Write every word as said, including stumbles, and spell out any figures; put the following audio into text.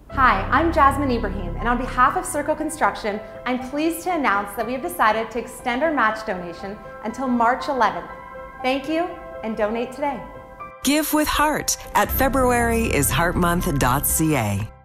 Hi, I'm Jasmine Ibrahim, and on behalf of SerCo Construction, I'm pleased to announce that we have decided to extend our match donation until March eleventh. Thank you, and donate today. Give with heart at February is heart month dot c a.